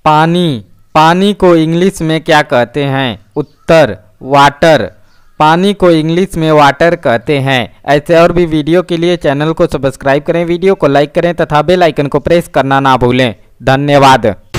पानी। पानी को इंग्लिश में क्या कहते हैं? उत्तर वाटर। पानी को इंग्लिश में वाटर कहते हैं। ऐसे और भी वीडियो के लिए चैनल को सब्सक्राइब करें, वीडियो को लाइक करें तथा बेल आइकन को प्रेस करना ना भूलें। धन्यवाद।